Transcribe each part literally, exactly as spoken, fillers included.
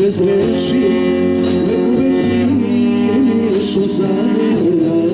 bez reči, uvek primiš u zamena.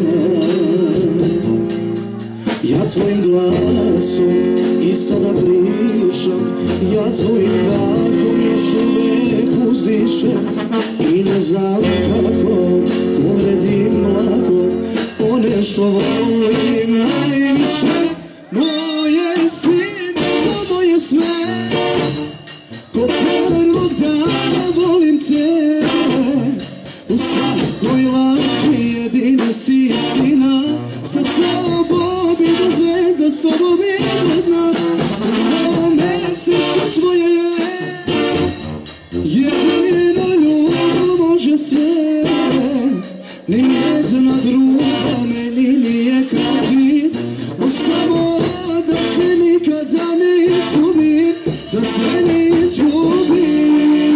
Ja tvojim glasom i sada pričam, ja tvojim dakom još uvek uzdišem i ne znam kako povredim lako one što volim najviše. Moje sine, moje sve, ko prvog dana volim te, u svakoj laži jedina si istina, sa tobom idu zvezda, s tobom idu dna. O mesecu tvoje je, jedina ljubav može sve, nijedna druga meni nije kao ti. O samo da te nikada ne izgubim, da te ne izgubim.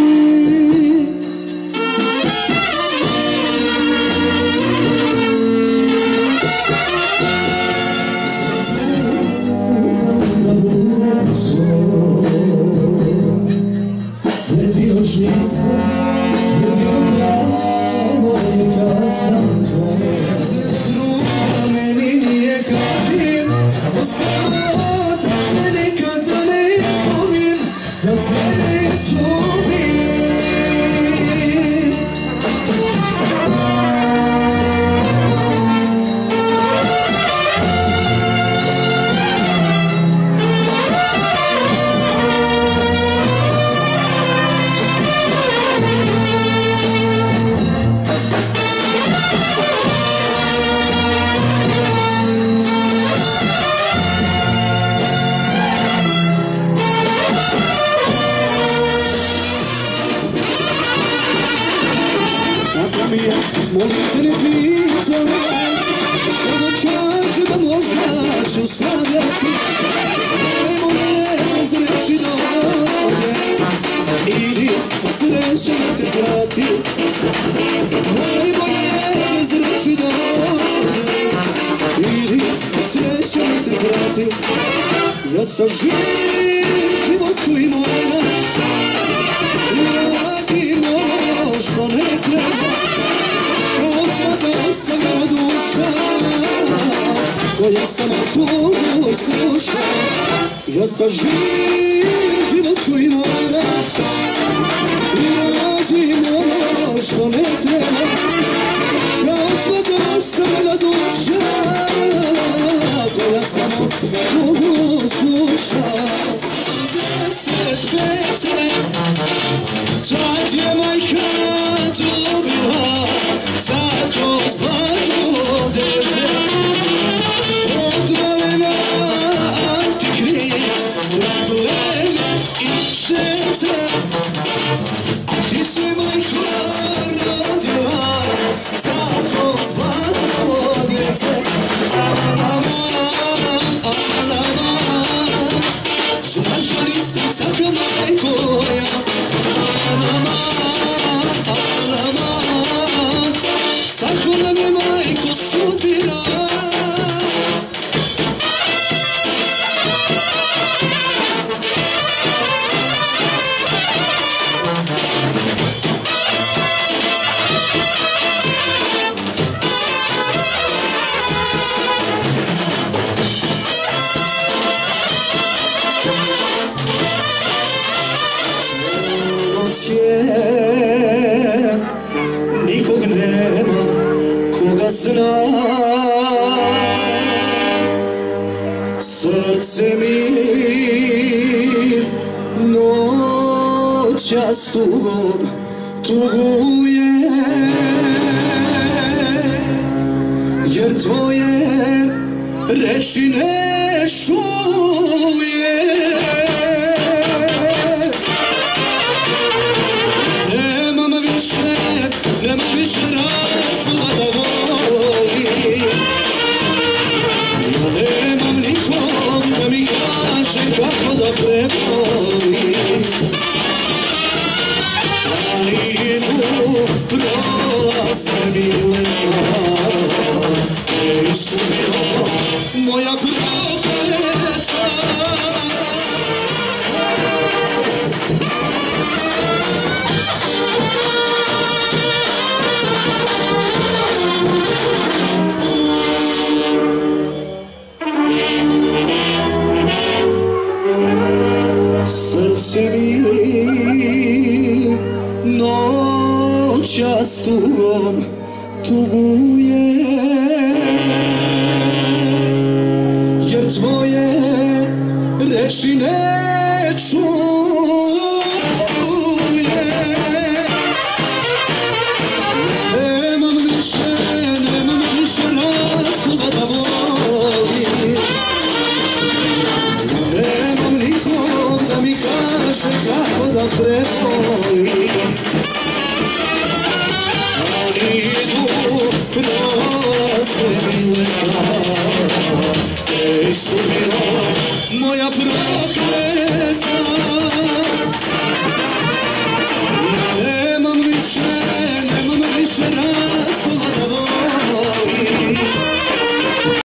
Pred još nisam vidio pravo i kad sam tvoj, druga meni nije kao ti. O samo da te nikada ne izgubim, da te ne izgubim. Molim te ne pitam, što god kaže da možda ću slavljati. Nemo me bez reči dovolje, idi pa sreća ne te prati. Nemo me bez reči dovolje, idi pa sreća ne te prati. Ja sam živ život koji mora, radim ono što ne treba. Ostavljena duša koja samo tugu sluša. Ja sam živ život koji mora, radim ono što ne treba. Kao svaka ostavljena duša koja samo tugu sluša. Deset pete, tad je majka dobila tako zlatno dete, odvalena antikrist, problem i štete. A ti si majko rodila tako zlatno dete. Žažali sam taka majko ja, sako nam je majko sudbina. Nikog nema koga zna, srce mi noćas tugom tuguje, jer tvoje reči ne čuje. Nemam više, nemam više razuma da volim. Ja nemam nikom da mi kaže kako da prebolim. Planinu prolaze mile Jesu milo, moja prokleta. Srce mi noćas tugom tuguje, jer tvoje reči ne čuje. Nemam više, nemam više razloga da volim, nemam nikog da mi kaže kako da prevolim. Ali idu, prolaze mi leta, te su bila moja prokleta.